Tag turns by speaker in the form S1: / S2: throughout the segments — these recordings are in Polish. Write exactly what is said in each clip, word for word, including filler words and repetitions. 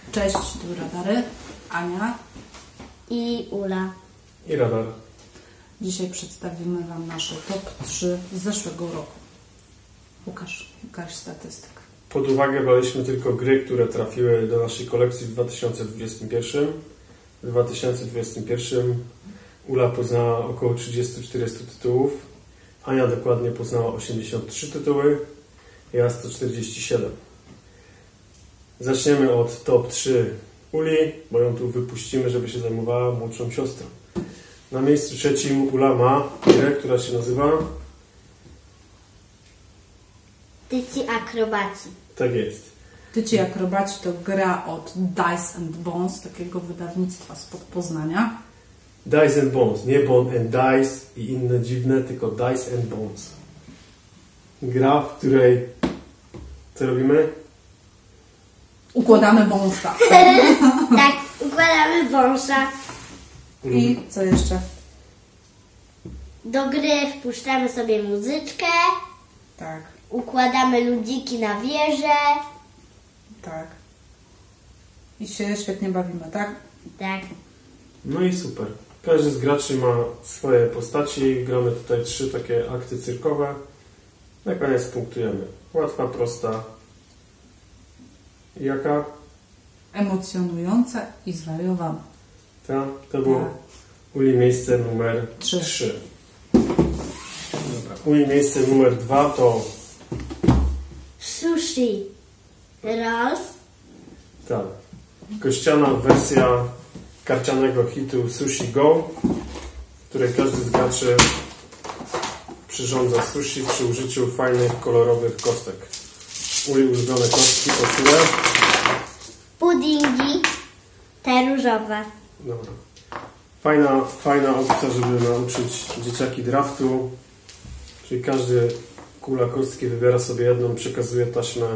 S1: Cześć, tu Radary, Ania
S2: i Ula.
S3: I Radar.
S1: Dzisiaj przedstawimy Wam nasze top trzy z zeszłego roku. Łukasz, Łukasz statystyk.
S3: Pod uwagę braliśmy tylko gry, które trafiły do naszej kolekcji w dwa tysiące dwudziestym pierwszym. W dwa tysiące dwudziestym pierwszym Ula poznała około trzydzieści do czterdziestu tytułów, Ania dokładnie poznała osiemdziesiąt trzy tytuły, ja sto czterdzieści siedem. Zaczniemy od top trzy Uli, bo ją tu wypuścimy, żeby się zajmowała młodszą siostrą. Na miejscu trzecim Ula ma grę, która się nazywa...
S2: Tyci akrobaci.
S3: Tak jest.
S1: Tyci akrobaci to gra od Dice and Bones, takiego wydawnictwa spod Poznania.
S3: Dice and Bones, nie Bone and Dice i inne dziwne, tylko Dice and Bones. Gra, w której co robimy?
S1: Układamy wąża.
S2: Tak, układamy wąża.
S1: I co jeszcze?
S2: Do gry wpuszczamy sobie muzyczkę.
S1: Tak,
S2: Układamy ludziki na wieżę.
S1: tak. I się świetnie bawimy, tak?
S2: Tak.
S3: No i super. Każdy z graczy ma swoje postaci. Gramy tutaj trzy takie akty cyrkowe. Na koniec punktujemy. Łatwa, prosta. Jaka?
S1: Emocjonująca i zwariowana.
S3: Ta? To było
S1: Tak.
S3: Uli miejsce numer
S1: Trzy.
S3: trzy. Dobra. Uli miejsce numer dwa to
S2: Sushi rolls.
S3: tak. Kościana wersja karcianego hitu Sushi Go, w której każdy z graczy przyrządza sushi przy użyciu fajnych, kolorowych kostek. Uli ulubione kostki to które?
S2: Puddingi. Te różowe.
S3: Dobra. Fajna, fajna opcja, żeby nauczyć dzieciaki draftu. Czyli każdy kula kostki wybiera sobie jedną, przekazuje taśmę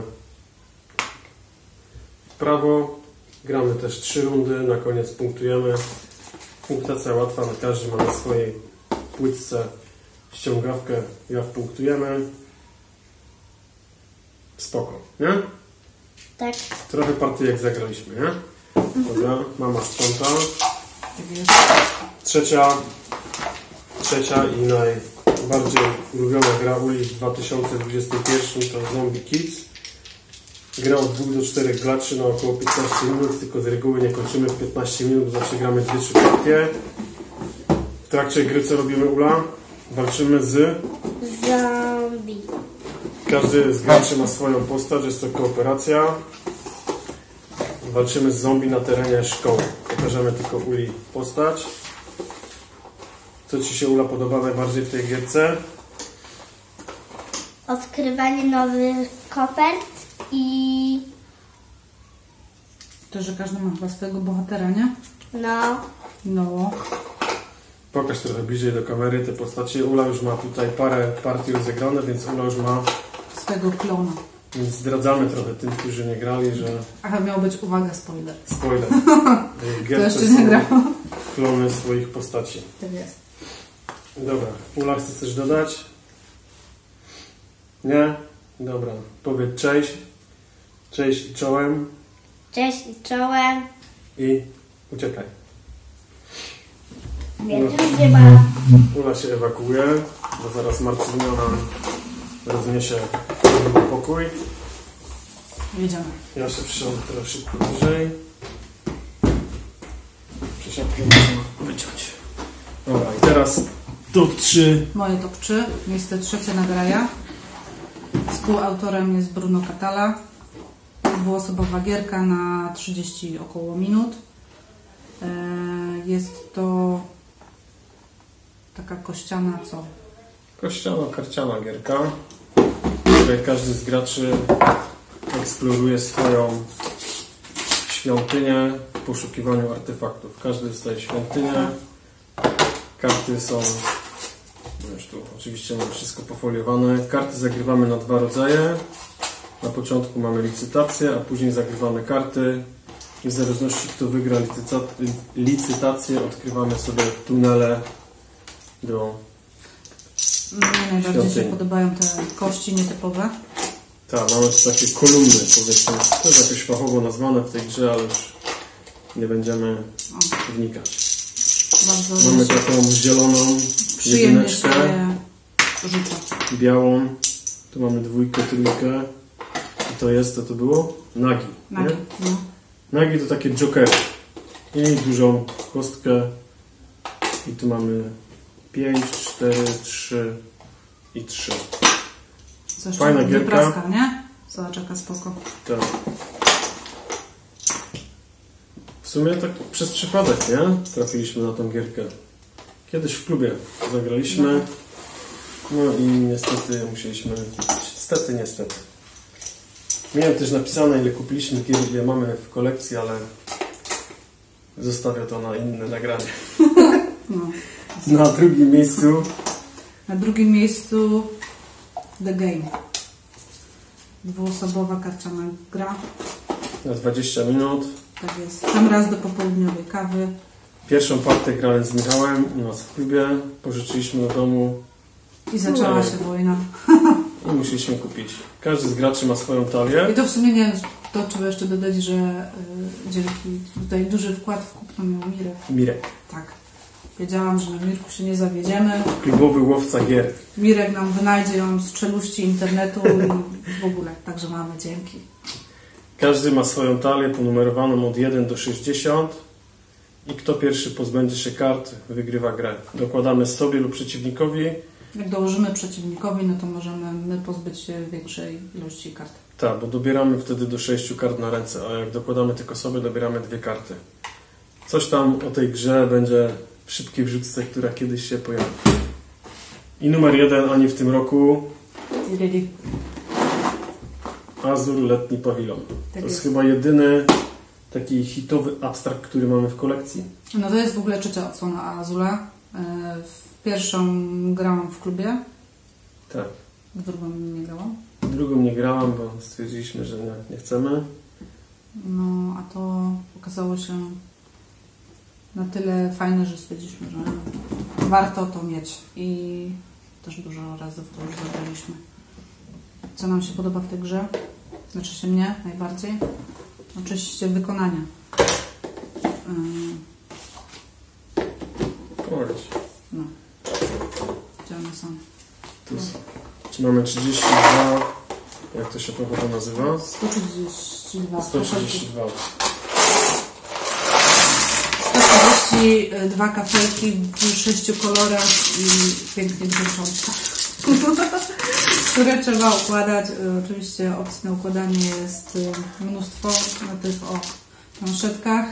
S3: w prawo. Gramy też trzy rundy, na koniec punktujemy. Punktacja łatwa, na każdy ma na swojej płytce ściągawkę, jak punktujemy. Spoko, nie?
S2: Tak.
S3: Trochę partyjek zagraliśmy, nie? Dobra, mama sprząta.
S1: Tak jest.
S3: Trzecia, trzecia i najbardziej ulubiona gra Uli w dwa tysiące dwudziestym pierwszym to Zombie Kids. Gra od dwóch do czterech graczy na około piętnaście minut, tylko z reguły nie kończymy w piętnaście minut, zawsze gramy dwie trzy partie. W trakcie gry co robimy, Ula? Walczymy z...
S2: Zombie.
S3: Każdy z graczy ma swoją postać, jest to kooperacja. Walczymy z zombie na terenie szkoły. Pokażemy tylko Uli postać. Co Ci się, Ula, podoba najbardziej w tej gierce?
S2: Odkrywanie nowych kopert i
S1: To, że każdy ma chyba swojego bohatera, nie?
S2: no,
S1: No.
S3: Pokaż trochę bliżej do kamery te postacie. Ula już ma tutaj parę partii rozegrane, więc Ula już ma...
S1: Swojego klona.
S3: Więc zdradzamy trochę tym, którzy nie grali, że...
S1: Aha, miał być, uwaga, spoiler.
S3: Spoiler. W
S1: To
S3: gierce
S1: jeszcze nie
S3: są
S1: grał.
S3: klony swoich postaci.
S1: Tak jest.
S3: Dobra. Ula, chce coś dodać? Nie? Dobra. Powiedz cześć. Cześć i czołem.
S2: cześć i czołem.
S3: I uciekaj.
S2: Więc już nie ma.
S3: Ula się ewakuuje, bo zaraz Marcelina rozniesie pokój.
S1: Jedziemy.
S3: Ja się przysiądę teraz szybko bliżej. Przesiadkę można wyciąć. Dobra, i teraz top trzy.
S1: Moje top trzy. Miejsce trzecie nagraja. Współautorem jest Bruno Catala. Dwuosobowa gierka na trzydzieści około minut. Jest to taka kościana co?
S3: Kościano-karciana gierka, w której każdy z graczy eksploruje swoją świątynię w poszukiwaniu artefaktów. Każdy dostaje świątynię. Karty są, no już tu oczywiście mam wszystko pofoliowane. Karty zagrywamy na dwa rodzaje. Na początku mamy licytację, a później zagrywamy karty. I w zależności kto wygra licyta- licytację, odkrywamy sobie tunele do
S1: Mnie najbardziej się
S3: świątyni.
S1: podobają te kości nietypowe.
S3: Tak, mamy tu takie kolumny, powiedzmy. To jest jakoś fachowo nazwane w tej grze, ale już nie będziemy
S1: O,
S3: wnikać.
S1: bardzo
S3: Mamy taką zieloną
S1: przyjemnie
S3: jedyneczkę,
S1: się rzuca.
S3: białą. Tu mamy dwójkę, trójkę. I to jest, co to było? Nagi.
S1: Nagi,
S3: Nie?
S1: no.
S3: Nagi to takie jokery. I dużą kostkę. I tu mamy pięć, cztery, trzy i trzy.
S1: Coś
S3: Fajna
S1: tam
S3: gierka.
S1: wypraska, nie? Zobacz, jaka spoko.
S3: Tak. W sumie tak przez przypadek, nie? Trafiliśmy na tą gierkę. Kiedyś w klubie zagraliśmy. No i niestety musieliśmy... Niestety, niestety. Miałem też napisane, ile kupiliśmy gier, ile mamy w kolekcji, ale zostawię to na inne nagranie.
S1: No.
S3: Na drugim miejscu
S1: Na drugim miejscu The Game. Dwuosobowa karciana gra.
S3: na dwadzieścia minut.
S1: Tak jest. Sam raz do popołudniowej kawy.
S3: Pierwszą partię grałem z Michałem u nas w klubie. Pożyczyliśmy do domu
S1: I zaczęła
S3: Ojej.
S1: się wojna.
S3: i musieliśmy kupić. Każdy z graczy ma swoją talię.
S1: I to w sumie nie, to trzeba jeszcze dodać, że y, dzięki tutaj duży wkład w kupno miał Mirek.
S3: Mirek.
S1: Tak. Wiedziałam, że na Mirku się nie zawiedziemy.
S3: Klubowy łowca gier.
S1: Mirek nam wynajdzie ją z czeluści internetu i w ogóle. Także mamy dzięki.
S3: Każdy ma swoją talię ponumerowaną od jeden do sześćdziesięciu i kto pierwszy pozbędzie się kart, wygrywa grę. Dokładamy sobie lub przeciwnikowi.
S1: Jak dołożymy przeciwnikowi, no to możemy my pozbyć się większej ilości kart.
S3: Tak, bo dobieramy wtedy do sześciu kart na ręce, a jak dokładamy tylko sobie, dobieramy dwie karty. Coś tam o tej grze będzie w szybkiej wrzutce, która kiedyś się pojawi. I numer jeden, ani w tym roku, Azur Letni Pawilon.
S1: Tak
S3: to jest,
S1: jest.
S3: chyba jedyny taki hitowy abstrakt, który mamy w kolekcji.
S1: No to jest w ogóle trzecia odsłona Azula. W pierwszą grałam w klubie,
S3: Tak.
S1: w drugą nie grałam.
S3: Drugą nie grałam, bo stwierdziliśmy, że nie, nie chcemy.
S1: No a to okazało się na tyle fajne, że stwierdziliśmy, że warto to mieć. I też dużo razy w to już zagraliśmy. Co nam się podoba w tej grze? Znaczy się mnie najbardziej? Oczywiście wykonanie. Ym,
S3: Powiedz.
S1: No. Gdzie one są?
S3: Tu są. Czy mamy trzydzieści dwa, jak to się pochowa nazywa?
S1: sto trzydzieści dwa.
S3: sto trzydzieści dwa.
S1: sto trzydzieści dwa kafelki w sześciu kolorach i pięknie brzęczące, które trzeba układać. Oczywiście opcji na układanie jest mnóstwo na tych o planszetkach.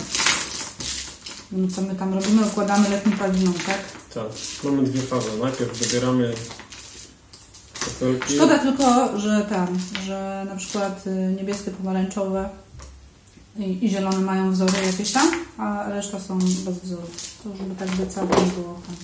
S1: Co my tam robimy? Układamy letni pawilon, tak?
S3: Tak, mamy dwie fazy. Najpierw dobieramy kafelki.
S1: Szkoda tylko, że tam, że na przykład niebieskie, pomarańczowe i, i zielone mają wzory jakieś tam, a reszta są bez wzorów. To żeby tak by całe nie było tam.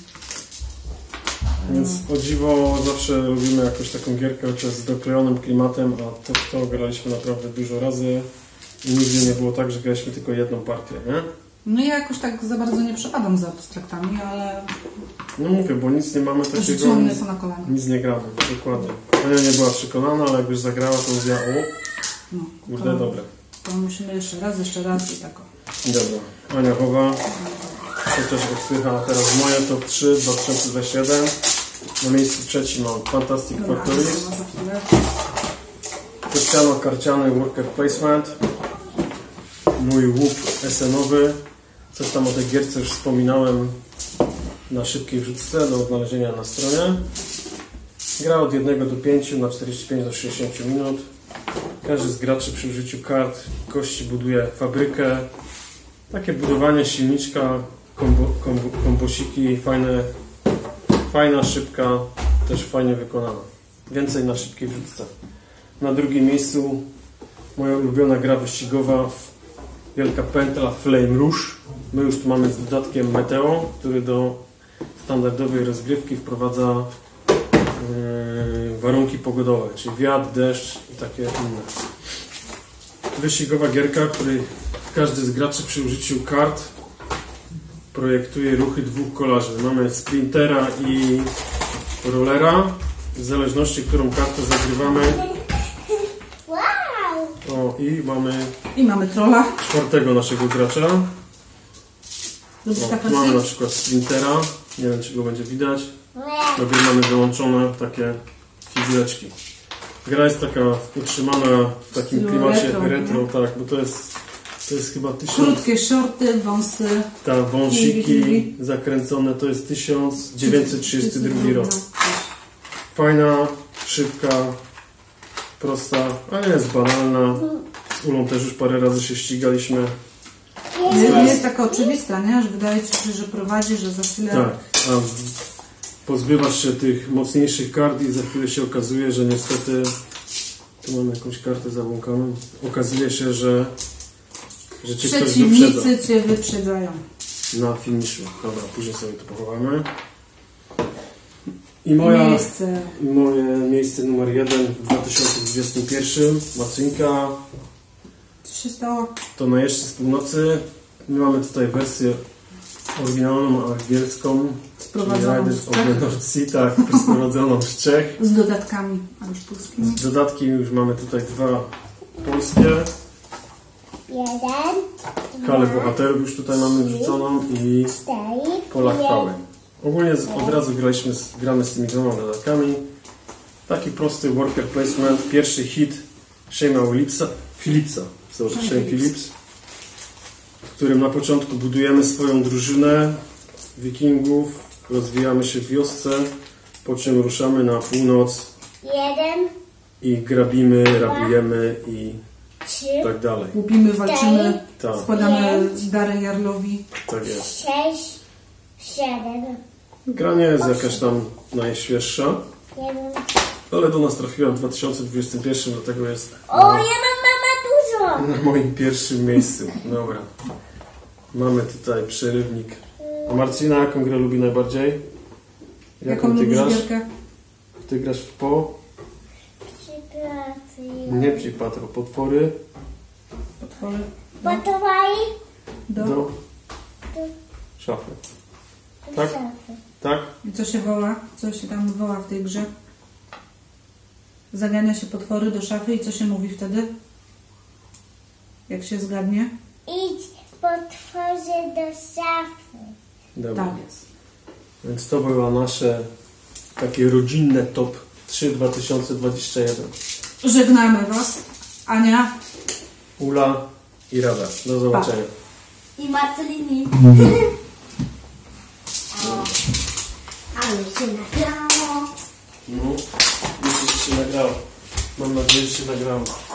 S3: Więc o dziwo zawsze robimy jakąś taką gierkę, chociaż z doklejonym klimatem, a to, to graliśmy naprawdę dużo razy i nigdy nie było tak, że graliśmy tylko jedną partię, nie?
S1: No ja jakoś tak za bardzo nie przepadam za abstraktami, ale
S3: No mówię, bo nic nie mamy takiego,
S1: rzuciło mnie
S3: nic,
S1: to na kolana.
S3: nic nie gramy, dokładnie. Ania nie była przekonana, ale jak już zagrała, to mówiła, o,
S1: No,
S3: kurde,
S1: to,
S3: dobre.
S1: to musimy jeszcze raz, jeszcze raz i tak o.
S3: Dobra, Ania chowa, chociaż odpycha teraz moje top trzy dwa tysiące dwudziesty jeden. Na miejscu trzecim mam Fantastic
S1: Dobra,
S3: Factories,
S1: za chwilę.
S3: kościano-karciany worker placement, mój łuk esenowy, coś tam o tej gierce już wspominałem na szybkiej wrzutce do odnalezienia na stronie. Gra od jednego do pięciu na czterdzieści pięć do sześćdziesięciu minut. Każdy z graczy przy użyciu kart kości buduje fabrykę. Takie budowanie silniczka, kombo, kombo, kombosiki, fajne, fajna, szybka, też fajnie wykonana. Więcej na szybkiej wrzutce. Na drugim miejscu moja ulubiona gra wyścigowa, wielka pętla Flame Rouge. My już tu mamy z dodatkiem Meteo, który do standardowej rozgrywki wprowadza yy, warunki pogodowe, czyli wiatr, deszcz i takie inne. Wyścigowa gierka, w której każdy z graczy przy użyciu kart projektuje ruchy dwóch kolarzy. Mamy sprintera i rollera. W zależności, którą kartę zagrywamy, O, i mamy
S1: I mamy trolla.
S3: czwartego naszego gracza.
S1: Lubisz
S3: O,
S1: taka
S3: tu mamy na
S1: rzecz?
S3: przykład Sprintera. Nie wiem, czy go będzie widać.
S2: Nie.
S3: Dobie mamy wyłączone takie figureczki. Gra jest taka utrzymana w takim
S1: stylu
S3: klimacie
S1: retro,
S3: retro,
S1: nie?
S3: tak, bo to jest, to jest chyba tysiąc.
S1: Krótkie shorty, wąsy.
S3: Ta wąsiki
S1: Długi.
S3: zakręcone to jest tysiąc dziewięćset trzydziesty drugi rok.
S1: No.
S3: Fajna, szybka, prosta, a nie jest banalna. Z Ulą też już parę razy się ścigaliśmy.
S1: Nie, nie jest taka oczywista, nie? Że wydaje ci się, że prowadzi, że za chwilę...
S3: Tak, a pozbywasz się tych mocniejszych kart i za chwilę się okazuje, że niestety tu mam jakąś kartę zabłąkaną. Okazuje się, że, że cię ktoś wyprzedza
S1: Przeciwnicy cię wyprzedzają.
S3: na finiszu. Dobra, później sobie to pochowamy. I moja,
S1: Miejsce.
S3: i moje miejsce numer jeden w dwa tysiące dwudziestym pierwszym. Macynka.
S1: Co się stało?
S3: To na jeszcze z północy. My mamy tutaj wersję oryginalną, angielską.
S1: Sprowadzoną
S3: Riders
S1: z
S3: of the
S1: Czech.
S3: North Sea, tak, sprowadzoną z Czech.
S1: Z dodatkami arusztowskimi.
S3: Z dodatki już mamy tutaj dwa polskie.
S2: Jeden,
S3: Halę bohaterów już tutaj mamy wrzuconą i
S2: cztery,
S3: Polak
S2: pięć.
S3: Pały. Ogólnie z, od razu graliśmy z, gramy z tymi dwoma dodatkami. Taki prosty worker placement. Pierwszy hit Shane'a Phillipsa, Phillipsa, sorry,
S1: Shane
S3: Shane
S1: Phillips.
S3: Phillips, w którym na początku budujemy swoją drużynę wikingów, rozwijamy się w wiosce, po czym ruszamy na północ
S2: Jeden,
S3: i grabimy, rabujemy i
S2: trzy,
S3: tak dalej.
S1: Łupimy, walczymy,
S3: Tak,
S1: składamy dary Jarlowi.
S3: tak jest.
S2: sześć, siedem,
S3: Gra nie jest jakaś tam najświeższa,
S2: jeden.
S3: ale do nas trafiła w dwa tysiące dwudziestym pierwszym, dlatego jest
S2: O,
S3: na,
S2: ja mam mama dużo.
S3: na moim pierwszym miejscu. Dobra. Mamy tutaj przerywnik. A Marcina, jaką grę lubi najbardziej?
S1: Jaką
S3: Jaką ty
S1: lubisz
S3: grasz?
S1: gierkę?
S3: Ty grasz w po?
S2: Przepraszam.
S3: Nie psipatro, potwory
S1: Potwory.
S2: Gotowali?
S1: Do.
S3: do szafy. Tak? Tak?
S1: I co się woła? Co się tam woła w tej grze? Zagania się potwory do szafy i co się mówi wtedy? Jak się zgadnie?
S2: Idź potworzy do szafy.
S3: Dobra.
S1: Tak jest.
S3: Więc to było nasze takie rodzinne top trzy dwa tysiące dwudziesty pierwszy.
S1: Żegnamy Was. Ania.
S3: Ula i Rada. Do zobaczenia.
S2: I Marcelini. Ale się nagrało.
S3: No, myślę, że się nagrało. Mam nadzieję, że się nagrało.